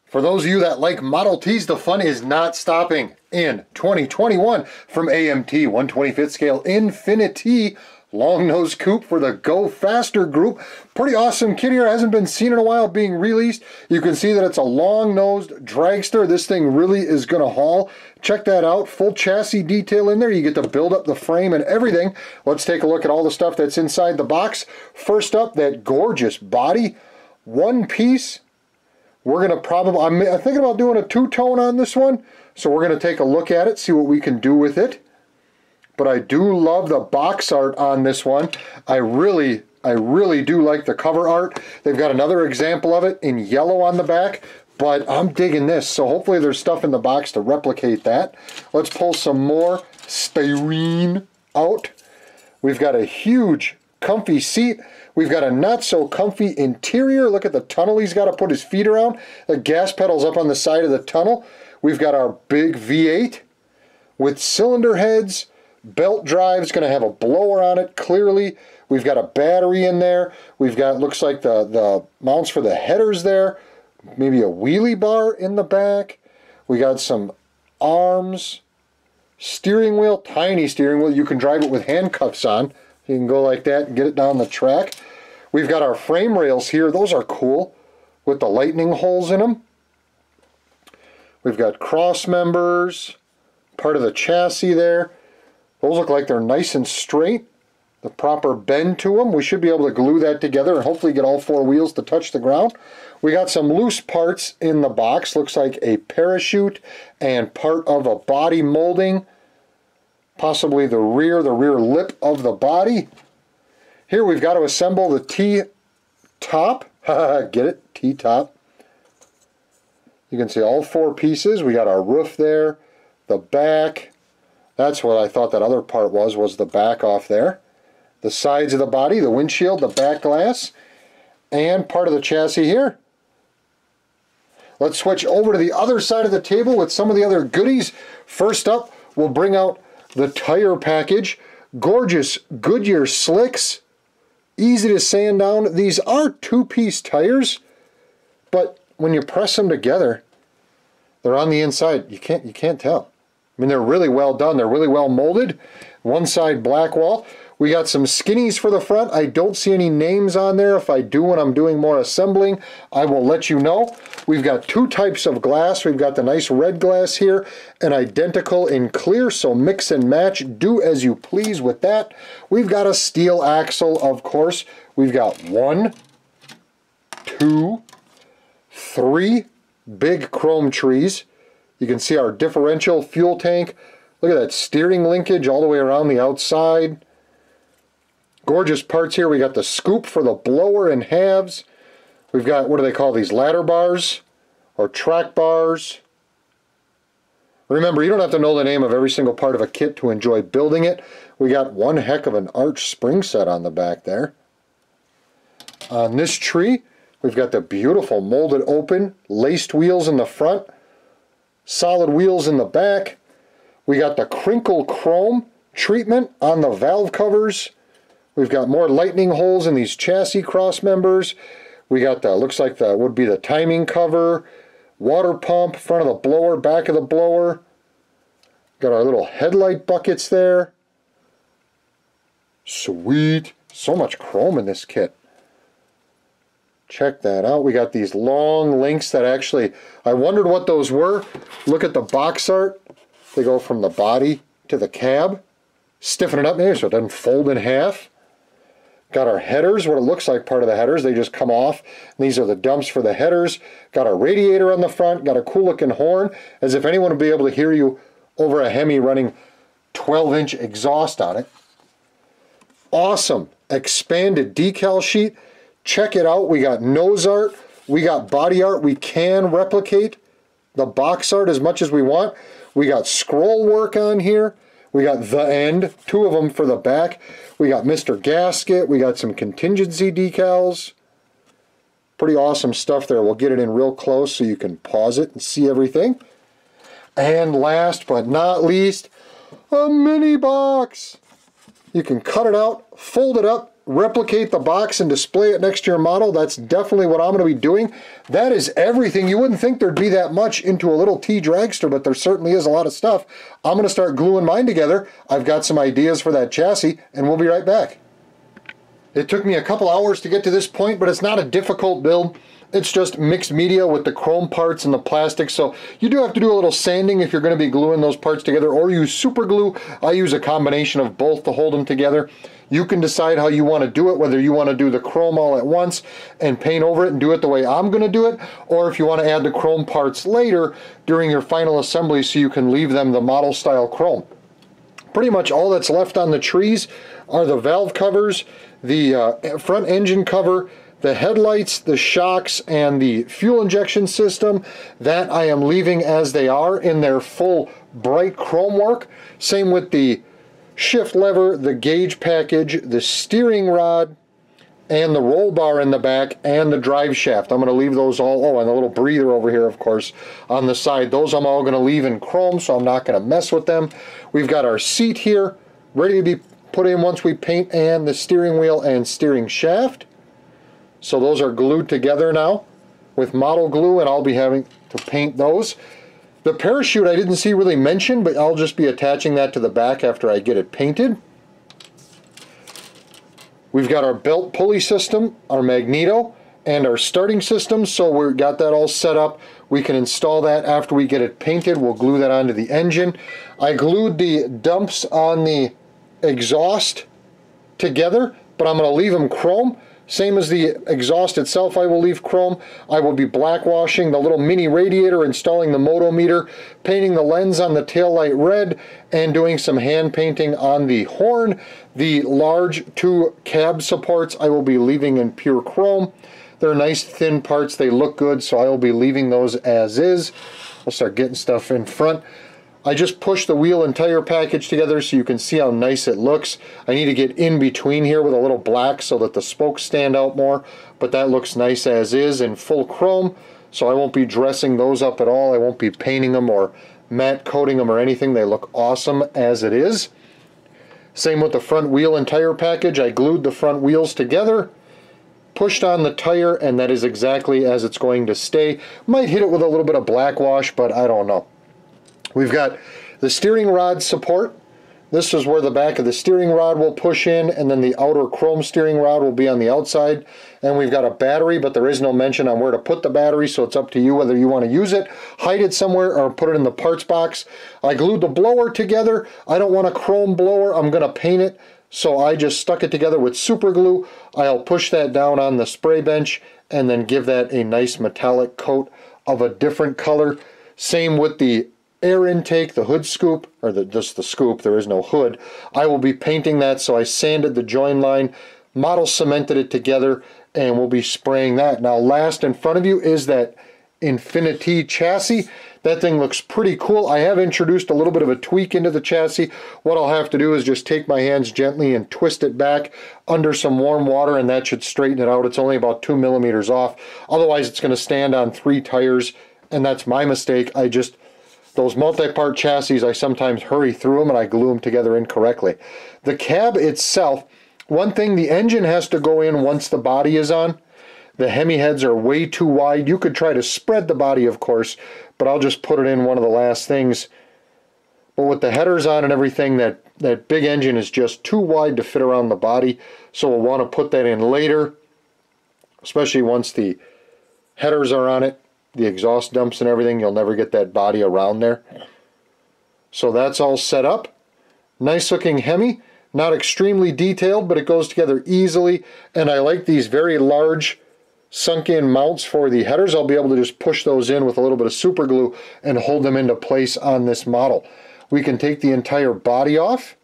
For those of you that like Model Ts, the fun is not stopping in 2021 from AMT 1/25th scale Infini-T long nose coupe for the Go Faster group. Pretty awesome kit here. Hasn't been seen in a while being released. You can see that it's a long-nosed dragster. This thing really is going to haul. Check that out. Full chassis detail in there. You get to build up the frame and everything. Let's take a look at all the stuff that's inside the box. First up, that gorgeous body. One piece. We're going to probably, I'm thinking about doing a two-tone on this one. So we're going to take a look at it, see what we can do with it. But I do love the box art on this one. I really do like the cover art. They've got another example of it in yellow on the back, but I'm digging this. So hopefully there's stuff in the box to replicate that. Let's pull some more styrene out. We've got a huge comfy seat. We've got a not so comfy interior. Look at the tunnel he's got to put his feet around. The gas pedal's up on the side of the tunnel. We've got our big V8 with cylinder heads. Belt drive's going to have a blower on it, clearly. We've got a battery in there. We've got, looks like the mounts for the headers there. Maybe a wheelie bar in the back. We got some arms. Steering wheel, tiny steering wheel. You can drive it with handcuffs on. You can go like that and get it down the track. We've got our frame rails here. Those are cool with the lightning holes in them. We've got cross members, part of the chassis there. Those look like they're nice and straight. The proper bend to them. We should be able to glue that together and hopefully get all four wheels to touch the ground. We got some loose parts in the box. Looks like a parachute and part of a body molding. Possibly the rear lip of the body. Here we've got to assemble the T-top. Get it? T-top. You can see all four pieces. We got our roof there, the back. That's what I thought that other part was the back off there. The sides of the body, the windshield, the back glass, and part of the chassis here. Let's switch over to the other side of the table with some of the other goodies. First up, we'll bring out the tire package. Gorgeous Goodyear slicks. Easy to sand down. These are two-piece tires, but when you press them together, they're on the inside. You can't tell. I mean, they're really well done. They're really well molded. One side black wall. We got some skinnies for the front. I don't see any names on there. If I do when I'm doing more assembling, I will let you know. We've got two types of glass. We've got the nice red glass here and identical in clear, so mix and match. Do as you please with that. We've got a steel axle, of course. We've got 1, 2, 3 big chrome trees. You can see our differential fuel tank. Look at that steering linkage all the way around the outside. Gorgeous parts here. We got the scoop for the blower in halves. We've got, what do they call these, ladder bars or track bars. Remember, you don't have to know the name of every single part of a kit to enjoy building it. We got one heck of an arch spring set on the back there. On this tree, we've got the beautiful molded open, laced wheels in the front, solid wheels in the back. We got the crinkle chrome treatment on the valve covers. We've got more lightning holes in these chassis cross members. We got the, looks like that would be the timing cover, water pump, front of the blower, back of the blower. Got our little headlight buckets there. Sweet. So much chrome in this kit. Check that out. We got these long links that actually, I wondered what those were. Look at the box art. They go from the body to the cab. Stiffen it up maybe so it doesn't fold in half. Got our headers, what it looks like part of the headers. They just come off. These are the dumps for the headers. Got our radiator on the front. Got a cool looking horn, as if anyone would be able to hear you over a Hemi running 12-inch exhaust on it. Awesome expanded decal sheet. Check it out. We got nose art. We got body art. We can replicate the box art as much as we want. We got scroll work on here. We got the end, 2 of them for the back. We got Mr. Gasket. We got some contingency decals. Pretty awesome stuff there. We'll get it in real close so you can pause it and see everything. And last but not least, a mini box. You can cut it out, fold it up, replicate the box and display it next to your model, that's definitely what I'm going to be doing. That is everything. You wouldn't think there'd be that much into a little T dragster, but there certainly is a lot of stuff. I'm going to start gluing mine together. I've got some ideas for that chassis, and we'll be right back. It took me a couple hours to get to this point, but it's not a difficult build. It's just mixed media with the chrome parts and the plastic, so you do have to do a little sanding if you're going to be gluing those parts together, or use super glue. I use a combination of both to hold them together. You can decide how you want to do it, whether you want to do the chrome all at once and paint over it and do it the way I'm going to do it, or if you want to add the chrome parts later during your final assembly so you can leave them the model style chrome. Pretty much all that's left on the trees are the valve covers, the front engine cover, the headlights, the shocks, and the fuel injection system. That I am leaving as they are in their full bright chrome work. Same with the shift lever, the gauge package, the steering rod, and the roll bar in the back, and the drive shaft. I'm going to leave those all, oh, and the little breather over here, of course, on the side. Those I'm all going to leave in chrome, so I'm not going to mess with them. We've got our seat here, ready to be put in once we paint, and the steering wheel and steering shaft. So those are glued together now with model glue, and I'll be having to paint those. The parachute I didn't see really mentioned, but I'll just be attaching that to the back after I get it painted. We've got our belt pulley system, our magneto, and our starting system, so we've got that all set up. We can install that after we get it painted. We'll glue that onto the engine. I glued the dumps on the exhaust together, but I'm going to leave them chrome. Same as the exhaust itself, I will leave chrome. I will be blackwashing the little mini radiator, installing the motometer, painting the lens on the taillight red, and doing some hand painting on the horn. The large two cab supports I will be leaving in pure chrome. They're nice thin parts, they look good, so I will be leaving those as is. I'll start getting stuff in front. I just pushed the wheel and tire package together so you can see how nice it looks. I need to get in between here with a little black so that the spokes stand out more, but that looks nice as is in full chrome, so I won't be dressing those up at all. I won't be painting them or matte coating them or anything. They look awesome as it is. Same with the front wheel and tire package. I glued the front wheels together, pushed on the tire, and that is exactly as it's going to stay. Might hit it with a little bit of black wash, but I don't know. We've got the steering rod support. This is where the back of the steering rod will push in, and then the outer chrome steering rod will be on the outside. And we've got a battery, but there is no mention on where to put the battery, so it's up to you whether you want to use it, hide it somewhere, or put it in the parts box. I glued the blower together. I don't want a chrome blower. I'm going to paint it, so I just stuck it together with super glue. I'll push that down on the spray bench and then give that a nice metallic coat of a different color. Same with the air intake, the hood scoop, or just the scoop, there is no hood. I will be painting that, so I sanded the join line, model cemented it together, and we'll be spraying that. Now last in front of you is that Infini-T chassis. That thing looks pretty cool. I have introduced a little bit of a tweak into the chassis. What I'll have to do is just take my hands gently and twist it back under some warm water, and that should straighten it out. It's only about 2 millimeters off. Otherwise it's going to stand on 3 tires, and that's my mistake. Those multi-part chassis, I sometimes hurry through them and I glue them together incorrectly. The cab itself, one thing, the engine has to go in once the body is on. The Hemi heads are way too wide. You could try to spread the body, of course, but I'll just put it in one of the last things. But with the headers on and everything, that big engine is just too wide to fit around the body, so we'll want to put that in later, especially once the headers are on it. The exhaust dumps and everything, you'll never get that body around there. So that's all set up. Nice looking Hemi, not extremely detailed, but it goes together easily, and I like these very large sunk in mounts for the headers. I'll be able to just push those in with a little bit of super glue and hold them into place on this model. We can take the entire body off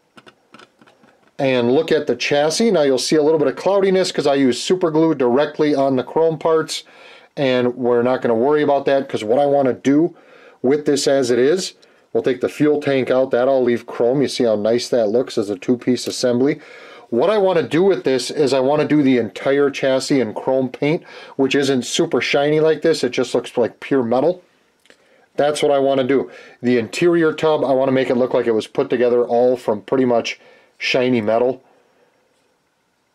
and look at the chassis. Now you'll see a little bit of cloudiness because I use super glue directly on the chrome parts, and we're not going to worry about that because what I want to do with this as it is, we'll take the fuel tank out. That I'll leave chrome. You see how nice that looks as a 2-piece assembly. What I want to do with this is I want to do the entire chassis in chrome paint, which isn't super shiny like this. It just looks like pure metal. That's what I want to do. The interior tub, I want to make it look like it was put together all from pretty much shiny metal.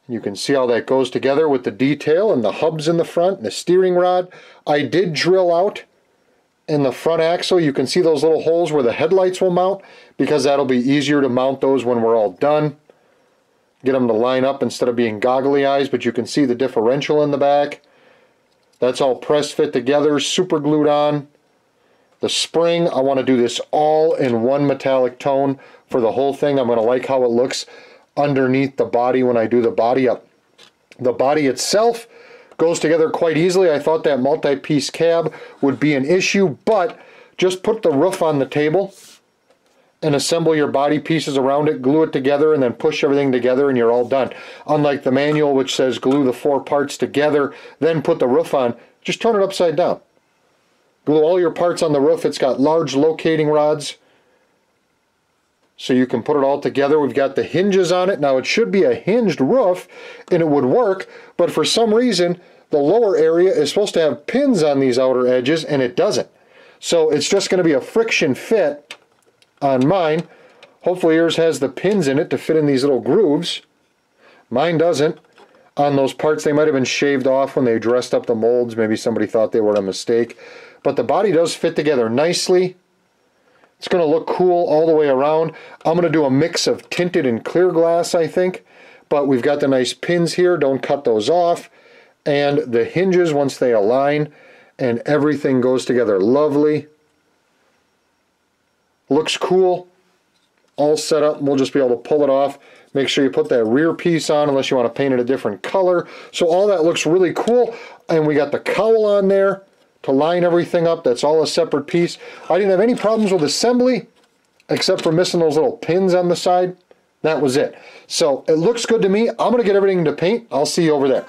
You can see how that goes together with the detail and the hubs in the front and the steering rod. I did drill out in the front axle. You can see those little holes where the headlights will mount, because that'll be easier to mount those when we're all done. Get them to line up instead of being goggly eyes, but you can see the differential in the back. That's all press fit together, super glued on. The spring, I want to do this all in one metallic tone for the whole thing. I'm going to like how it looks underneath the body when I do the body up. The body itself goes together quite easily. I thought that multi-piece cab would be an issue, but just put the roof on the table and assemble your body pieces around it, glue it together, and then push everything together and you're all done. Unlike the manual, which says glue the 4 parts together, then put the roof on, just turn it upside down. Glue all your parts on the roof. It's got large locating rods, so you can put it all together. We've got the hinges on it. Now it should be a hinged roof and it would work, but for some reason the lower area is supposed to have pins on these outer edges and it doesn't. So it's just going to be a friction fit on mine. Hopefully yours has the pins in it to fit in these little grooves. Mine doesn't. On those parts, they might have been shaved off when they dressed up the molds. Maybe somebody thought they were a mistake. But the body does fit together nicely. It's going to look cool all the way around. I'm going to do a mix of tinted and clear glass, I think. But we've got the nice pins here. Don't cut those off. And the hinges, once they align, and everything goes together lovely. Looks cool. All set up. We'll just be able to pull it off. Make sure you put that rear piece on unless you want to paint it a different color. So all that looks really cool. And we got the cowl on there to line everything up. That's all a separate piece. I didn't have any problems with assembly except for missing those little pins on the side. That was it. So it looks good to me. I'm going to get everything to paint. I'll see you over there.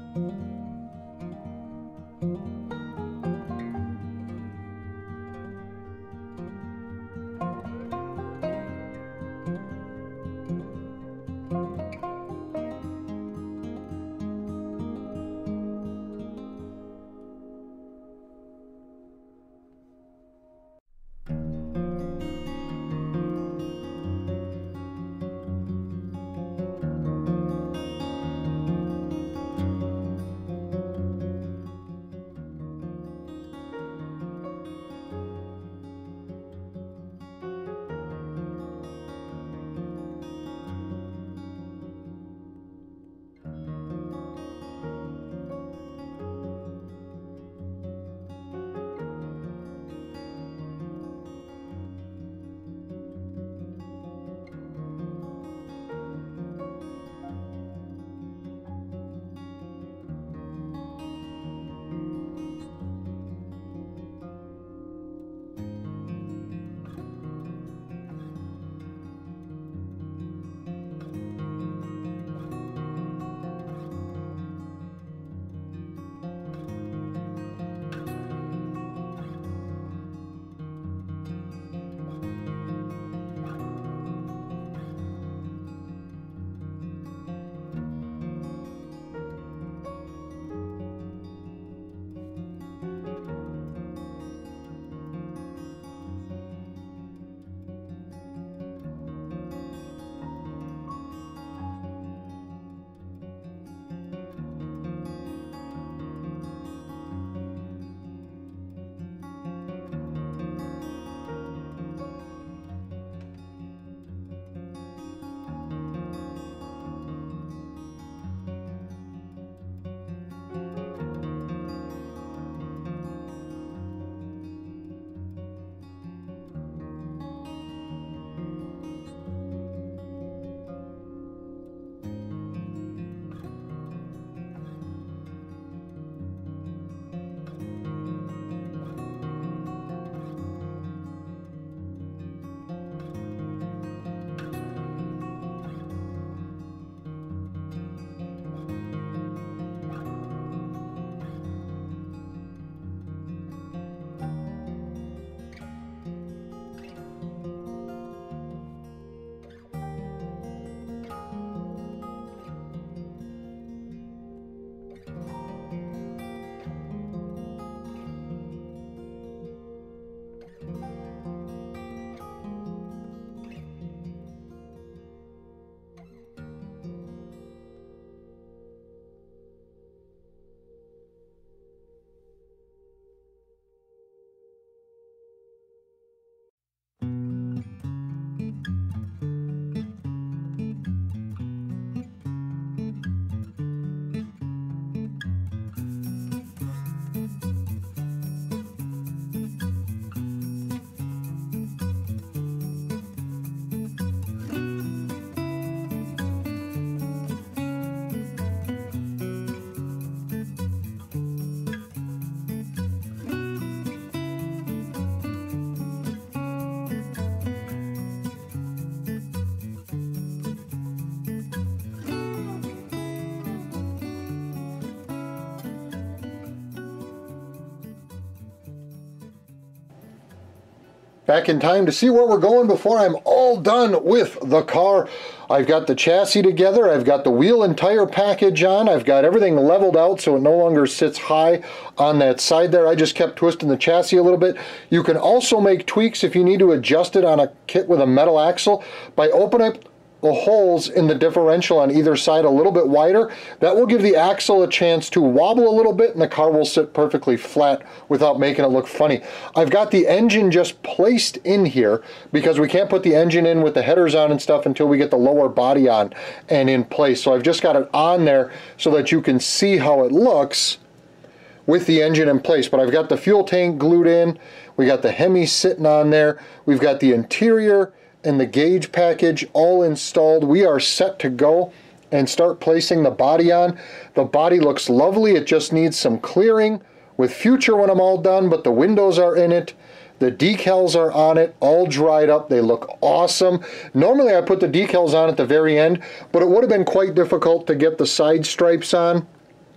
back in time to see where we're going before I'm all done with the car. I've got the chassis together, I've got the wheel and tire package on, I've got everything leveled out so it no longer sits high on that side there. I just kept twisting the chassis a little bit. You can also make tweaks if you need to adjust it on a kit with a metal axle by opening up the holes in the differential on either side a little bit wider. That will give the axle a chance to wobble a little bit and the car will sit perfectly flat without making it look funny. I've got the engine just placed in here because we can't put the engine in with the headers on and stuff until we get the lower body on and in place. So I've just got it on there so that you can see how it looks with the engine in place. But I've got the fuel tank glued in, we got the Hemi sitting on there, we've got the interior and the gauge package all installed. We are set to go and start placing the body on. The body looks lovely. It just needs some clearing with future when I'm all done, but the windows are in it. The decals are on it, all dried up. They look awesome. Normally I put the decals on at the very end, but it would have been quite difficult to get the side stripes on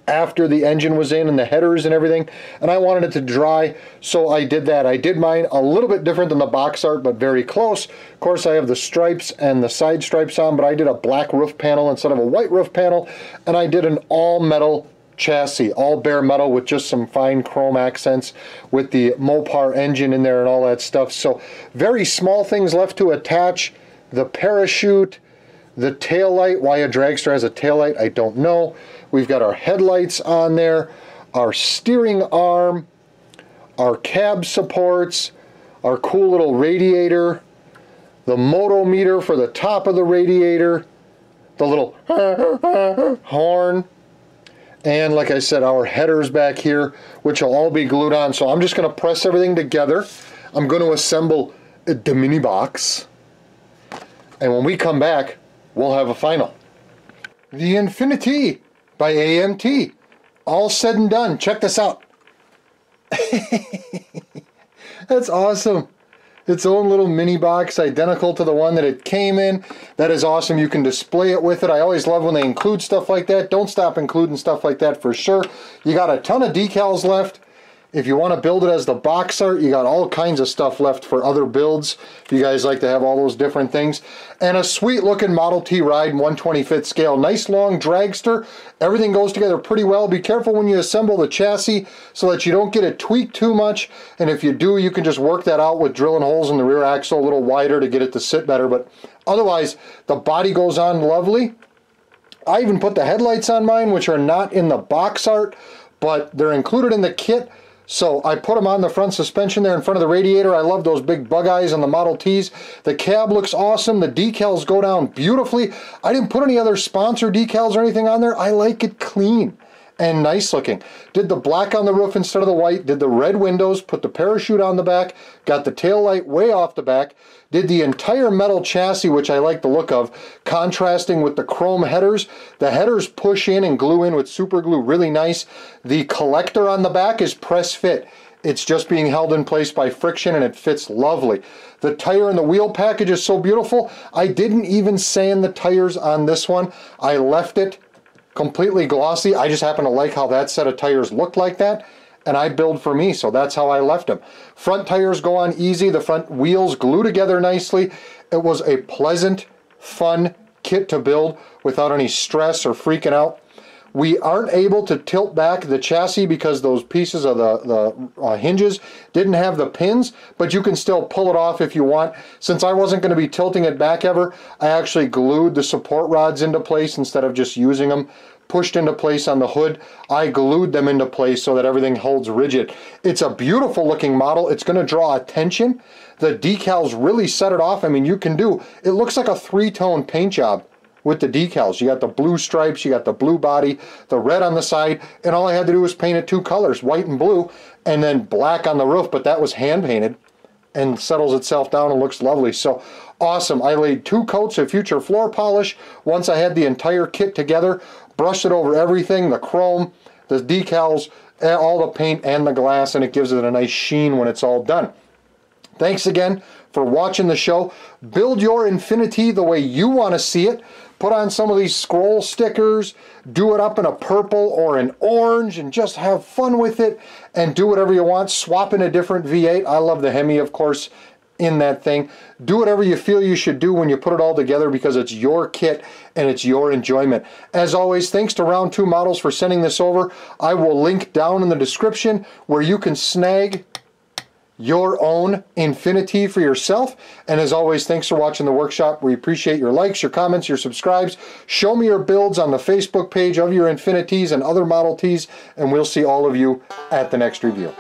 after the engine was in and the headers and everything, and I wanted it to dry, so I did that. I did mine a little bit different than the box art, but very close. Of course, I have the stripes and the side stripes on, but I did a black roof panel instead of a white roof panel, and I did an all metal chassis, all bare metal with just some fine chrome accents with the Mopar engine in there and all that stuff. So very small things left to attach. The parachute, the tail light. Why a dragster has a tail light, I don't know. We've got our headlights on there, our steering arm, our cab supports, our cool little radiator, the motometer for the top of the radiator, the little horn, and like I said, our headers back here, which will all be glued on. So I'm just going to press everything together. I'm going to assemble the mini box, and when we come back, we'll have a final. The Infini-T by AMT. All said and done. Check this out. That's awesome. Its own little mini box, identical to the one that it came in. That is awesome. You can display it with it. I always love when they include stuff like that. Don't stop including stuff like that for sure. You got a ton of decals left. If you want to build it as the box art, you got all kinds of stuff left for other builds. If you guys like to have all those different things. And a sweet looking Model T ride, 1/25th scale. Nice long dragster. Everything goes together pretty well. Be careful when you assemble the chassis so that you don't get it tweaked too much. And if you do, you can just work that out with drilling holes in the rear axle a little wider to get it to sit better. But otherwise, the body goes on lovely. I even put the headlights on mine, which are not in the box art, but they're included in the kit. So I put them on the front suspension there in front of the radiator. I love those big bug eyes on the Model Ts. The cab looks awesome. The decals go down beautifully. I didn't put any other sponsor decals or anything on there. I like it clean and nice looking. Did the black on the roof instead of the white. Did the red windows. Put the parachute on the back. Got the tail light way off the back. Did the entire metal chassis, which I like the look of, contrasting with the chrome headers. The headers push in and glue in with super glue, really nice. The collector on the back is press fit. It's just being held in place by friction and it fits lovely. The tire and the wheel package is so beautiful. I didn't even sand the tires on this one. I left it completely glossy. I just happen to like how that set of tires looked like that, and I build for me, so that's how I left them. Front tires go on easy. The front wheels glue together nicely. It was a pleasant, fun kit to build without any stress or freaking out. We aren't able to tilt back the chassis because those pieces of the hinges didn't have the pins, but you can still pull it off if you want. Since I wasn't going to be tilting it back ever, I actually glued the support rods into place instead of just using them pushed into place on the hood. I glued them into place so that everything holds rigid. It's a beautiful looking model. It's going to draw attention. The decals really set it off. I mean, you can do, it looks like a three-tone paint job with the decals. You got the blue stripes, you got the blue body, the red on the side, and all I had to do was paint it two colors, white and blue, and then black on the roof, but that was hand painted and settles itself down and looks lovely. So awesome. I laid 2 coats of future floor polish once I had the entire kit together, brushed it over everything, the chrome, the decals, all the paint and the glass, and it gives it a nice sheen when it's all done. Thanks again for watching the show. Build your Infini-T the way you want to see it. Put on some of these scroll stickers, do it up in a purple or an orange, and just have fun with it and do whatever you want. Swap in a different V8. I love the Hemi, of course, in that thing. Do whatever you feel you should do when you put it all together because it's your kit and it's your enjoyment. As always, thanks to Round 2 Models for sending this over. I will link down in the description where you can snag your own Infini-T for yourself. And as always, thanks for watching the workshop. We appreciate your likes, your comments, your subscribes. Show me your builds on the Facebook page of your Infini-Ts and other Model Ts, and we'll see all of you at the next review.